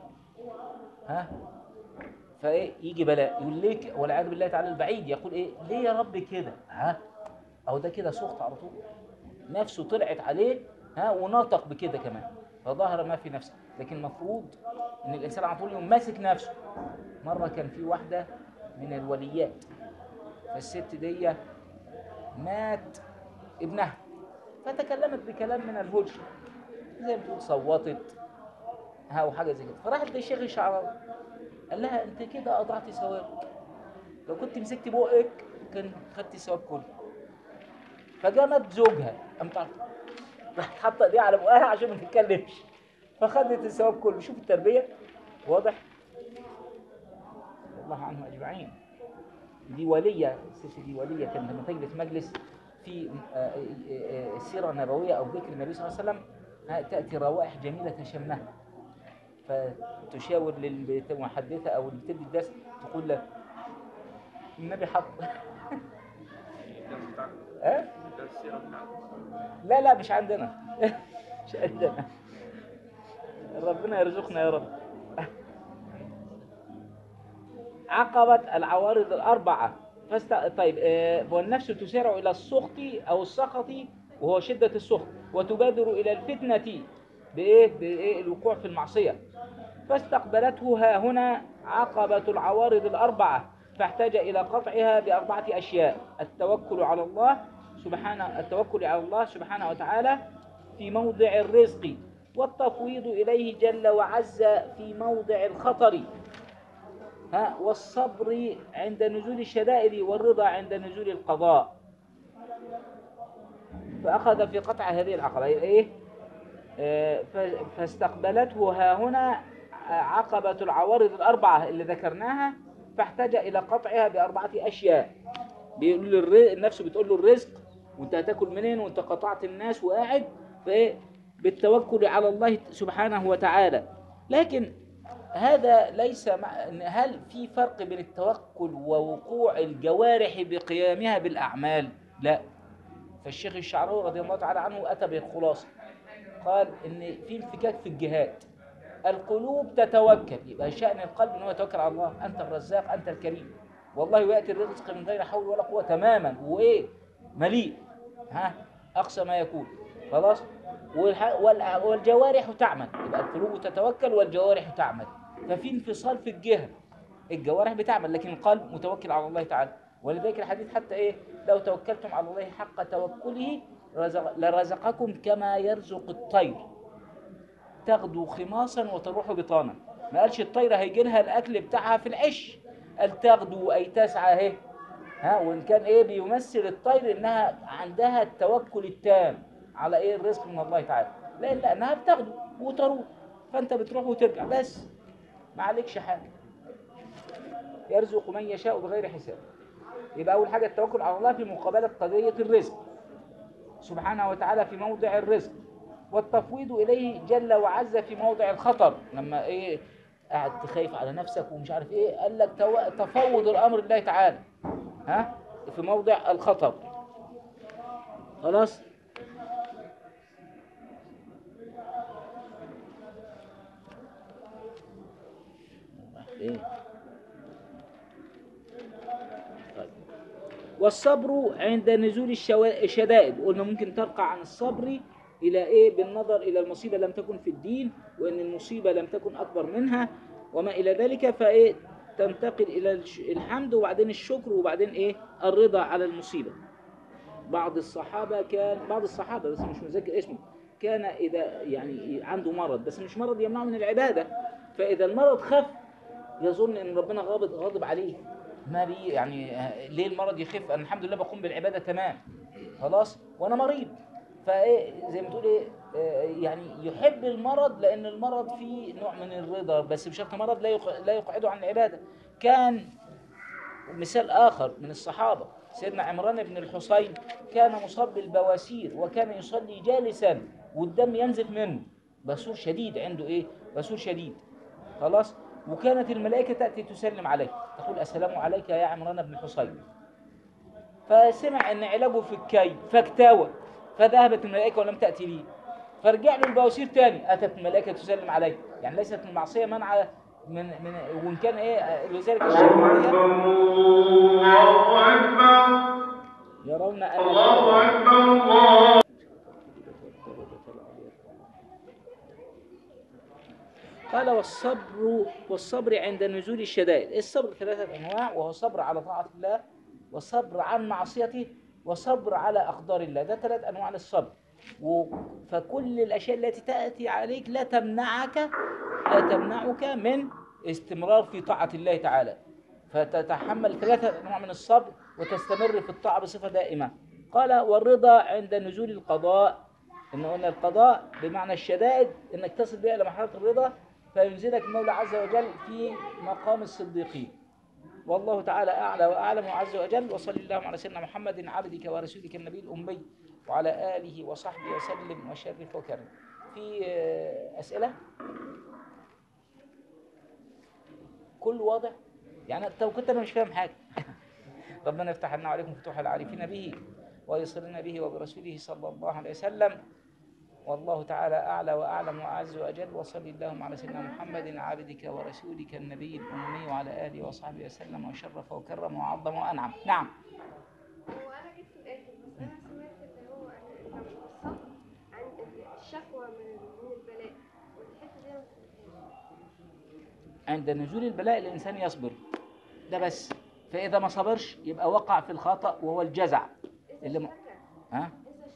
فايه يجي بلاء يقول ليك والعياذ بالله تعالى البعيد يقول ايه ليه يا رب كده. او ده كده سخط على طول، نفسه طلعت عليه ونطق بكده كمان، فظهر ما في نفسه. لكن المفروض ان الانسان على طول يوم ماسك نفسه. مره كان في واحده من الوليات، فالست دي مات ابنها، فتكلمت بكلام من الهجر زي ما بتقول صوتت وحاجه زي كده. فراحت للشيخ الشعراوي قال لها انت كده اضعتي ثوابك، لو كنت مسكت بقك كان خدتي الثواب كله. فجامت زوجها قامت راحت حاطه ايديها على بقها عشان ما تتكلمش. فخدت الثواب كله. شوف التربية، واضح؟ الله عنه أجمعين. دي ولية، الست دي ولية كانت لما تجلس مجلس في السيرة النبوية أو ذكر النبي صلى الله عليه وسلم تأتي روائح جميلة تشمها، فتشاور للمحدثة أو اللي بتدي الدرس تقول له النبي حط أه؟ لا لا مش عندنا مش عندنا، ربنا يرزقنا يا رب. عقبة العوارض الأربعة طيب والنفس تسارع إلى السخط أو السخط وهو شدة السخط، وتبادر إلى الفتنة بإيه الوقوع في المعصية. فاستقبلته ها هنا عقبة العوارض الأربعة، فاحتاج إلى قطعها بأربعة أشياء: التوكل على الله سبحانه وتعالى في موضع الرزق، والتفويض إليه جل وعز في موضع الخطر، والصبر عند نزول الشدائد، والرضا عند نزول القضاء. فأخذ في قطع هذه العقبة إيه؟ فاستقبلته ها هنا عقبة العوارض الأربعة اللي ذكرناها، فاحتاج إلى قطعها بأربعة أشياء. بيقول النفس بتقول له الرزق، وانت هتاكل منين وانت قطعت الناس وقاعد، بالتوكل على الله سبحانه وتعالى. لكن هذا ليس هل في فرق بين التوكل ووقوع الجوارح بقيامها بالأعمال؟ لا. فالشيخ الشعراوي رضي الله تعالى عنه أتى بالخلاصة، قال إن في انفكاك في الجهات. القلوب تتوكل، يبقى شأن القلب إنه يتوكل على الله، أنت الرزاق أنت الكريم، والله يأتي الرزق من غير حول ولا قوة تماما، وإيه مليء أقصى ما يكون. خلاص. والجوارح تعمل، يبقى القلوب تتوكل والجوارح تعمل، ففي انفصال في الجهة، الجوارح بتعمل لكن القلب متوكل على الله تعالى. ولذلك الحديث حتى لو توكلتم على الله حق توكله لرزقكم كما يرزق الطير تغدو خماصا وتروح بطانا. ما قالش الطير هيجي لها الاكل بتاعها في العش، قال تغدو اي تسعى وان كان بيمثل الطير انها عندها التوكل التام على الرزق من الله تعالى، لا انها بتغدو وتروح، فانت بتروح وترجع بس ما عليكش حاجه. يرزق من يشاء بغير حساب. يبقى اول حاجه التوكل على الله في مقابله قضيه الرزق سبحانه وتعالى في موضع الرزق، والتفويض إليه جل وعز في موضع الخطر. لما قاعد تخايف على نفسك ومش عارف قال لك تفوض الأمر لله تعالى في موضع الخطر. خلاص. والصبر عند نزول الشدائد، قلنا ممكن ترقى عن الصبر إلى بالنظر إلى المصيبة لم تكن في الدين، وإن المصيبة لم تكن أكبر منها وما إلى ذلك، تنتقل إلى الحمد وبعدين الشكر وبعدين الرضا على المصيبة. بعض الصحابة بس مش متذكر اسمه، كان إذا عنده مرض بس مش مرض يمنعه من العبادة، فإذا المرض خف يظن إن ربنا غاضب عليه، ما بي ليه المرض يخف؟ أنا الحمد لله بقوم بالعبادة تمام، خلاص، وأنا مريض. زي ما تقول يحب المرض لأن المرض فيه نوع من الرضا، بس بشرط مرض لا يقعده عن العبادة. كان مثال آخر من الصحابة سيدنا عمران بن الحصين، كان مصاب بالبواسير وكان يصلي جالسا والدم ينزف منه، باسور شديد عنده باسور شديد، خلاص. وكانت الملائكة تأتي تسلم عليه تقول السلام عليك يا عمران بن الحصين، فسمع أن علاجه في الكي فاكتوى، فذهبت الملائكة ولم تأتي لي، فرجع له البواسير تاني، أتت الملائكة تسلم عليه. ليست المعصية منع من وإن كان لذلك الشيخ يرون أن الله أكبر الله. قال والصبر عند نزول الشدائد. الصبر 3 أنواع، وهو صبر على طاعة الله، وصبر عن معصيته، وصبر على أقدار الله. ده 3 أنواع للصبر. فكل الأشياء التي تأتي عليك لا تمنعك من استمرار في طاعة الله تعالى، فتتحمل 3 أنواع من الصبر وتستمر في الطاعة بصفة دائمة. قال والرضا عند نزول القضاء، إن قلنا القضاء بمعنى الشدائد إنك تصل بها إلى مرحلة الرضا، فينزلك المولى عز وجل في مقام الصديقين. والله تعالى أعلى وأعلم وعز وجل. وصلى اللهم على سيدنا محمد عبدك ورسولك النبي الأمي وعلى آله وصحبه وسلم وشرف وكرم. في أسئلة؟ كل واضح؟ يعني لو كنت أنا مش فاهم حاجة. ربنا يفتح لنا وعليكم فتوح العارفين به ويصلنا به وبرسوله صلى الله عليه وسلم. والله تعالى أعلى وأعلم وأعز وأجل. وصلى اللهم على سيدنا محمد عبدك ورسولك النبي الأمي وعلى آله وصحبه وسلم وشرف وكرم وعظم وأنعم. نعم. هو أنا جيت في الآخر، بس أنا سمعت إن هو الصبر عند الشكوى من البلاء، والحتة دي أنا ما فهمتهاش. عند نزول البلاء الإنسان يصبر، ده بس. فإذا ما صبرش يبقى وقع في الخطأ وهو الجزع. اللي م... ها؟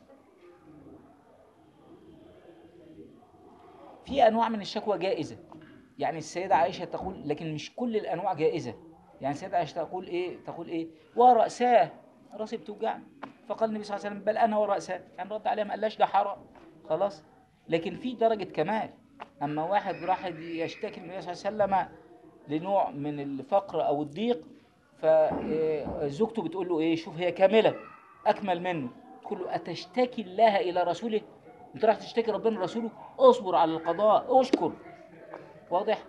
في أنواع من الشكوى جائزة. يعني السيدة عائشة تقول، لكن مش كل الأنواع جائزة. يعني السيدة عائشة تقول إيه ورأساه، راسي بتوجعني. فقال النبي صلى الله عليه وسلم بل أنا ورأساه، يعني رد عليها ما قالش ده حرام خلاص. لكن في درجة كمال. أما واحد راح يشتكي النبي صلى الله عليه وسلم لنوع من الفقر أو الضيق، فزوجته بتقول له إيه، شوف هي كاملة أكمل منه، تقول له أتشتكي الله إلى رسوله؟ أنت راح تشتكي ربنا رسوله؟ أصبر على القضاء، أشكر. واضح؟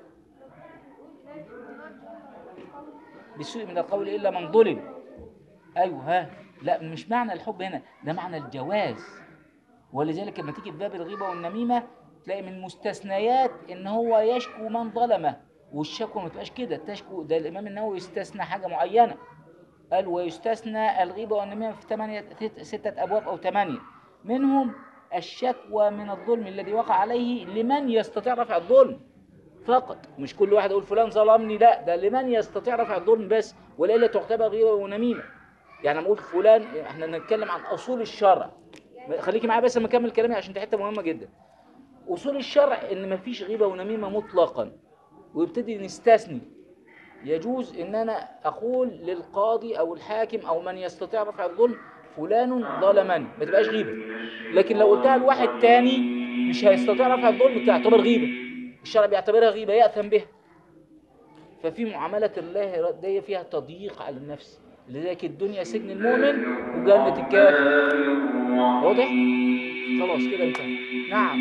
بالسوء من القول إلا من ظلم. أيوه ها. لا مش معنى الحب هنا، ده معنى الجواز. ولذلك لما تيجي في باب الغيبة والنميمة تلاقي من مستثنيات إن هو يشكو من ظلمه. والشكوى ما تبقاش كده تشكو، ده الإمام النووي يستثنى حاجة معينة، قال ويستثنى الغيبة والنميمة في 6 أبواب أو 8، منهم الشكوى من الظلم الذي وقع عليه لمن يستطيع رفع الظلم فقط. مش كل واحد يقول فلان ظلمني، لا، ده لمن يستطيع رفع الظلم بس، ولا تعتبر غيبة ونميمة. يعني نقول فلان، احنا نتكلم عن أصول الشرع. خليكي معايا بس لما اكمل كلامي عشان دي حته مهمه جدا. اصول الشرع ان مفيش غيبه ونميمه مطلقا، ويبتدي نستثني. يجوز ان انا اقول للقاضي او الحاكم او من يستطيع رفع الظلم فلان ظلمني، ما تبقاش غيبه. لكن لو قلتها لواحد تاني مش هيستطيع رفع الظلم تعتبر غيبه، الشرع بيعتبرها غيبه يأثم بها. ففي معامله الله دي فيها تضييق على النفس، لذلك الدنيا سجن المؤمن وجنه الكافر. واضح؟ خلاص كده انتهى. نعم.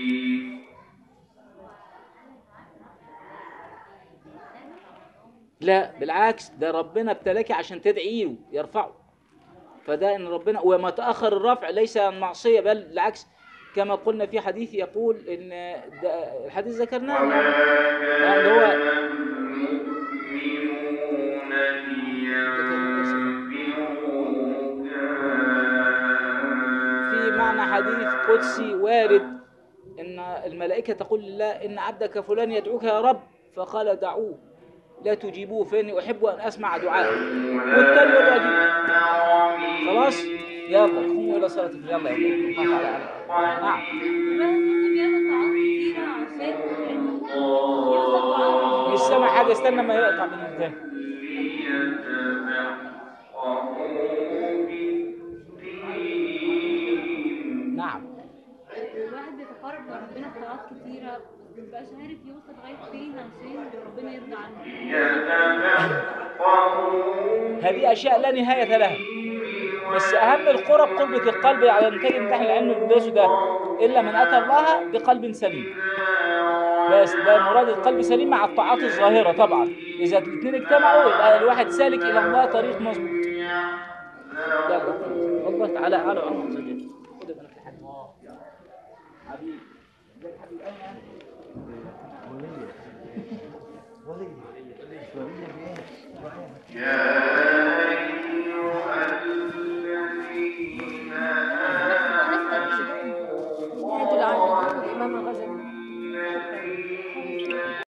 لا بالعكس، ده ربنا ابتلاكي عشان تدعي له يرفعه. فده ان ربنا، وما تأخر الرفع ليس معصية، بل بالعكس كما قلنا في حديث يقول ان الحديث ذكرناه يعني هو في معنى حديث قدسي وارد ان الملائكة تقول لله ان عبدك فلان يدعوك يا رب، فقال دعوه لا تجيبوه فإني أحب أن أسمع دعاءه. والتاني يقول له أجيب. خلاص يلا قوموا إلى صلاتكم. يلا يا الله تعالى عليك. نعم. مش سامع حاجة، استنى ما يقطع من الثاني. نعم. الواحد بيتقرب لربنا بطاعات كتيرة، بس مبقاش عارف يوصل لغاية فين عشان ربنا يرضى عنه. هذه أشياء لا نهاية لها، بس أهم القرب قربة القلب على نتاج امتحان العلم الدرس ده، إلا من أتى الله بقلب سليم. بس ده مراد القلب سليم مع الطاعات الظاهرة طبعا. إذا الاثنين اجتمعوا يبقى الواحد سالك إلى الله طريق مظبوط. يلا الله تعالى أعلى وأعلم. خد بالك يا حبيبي. حبيبي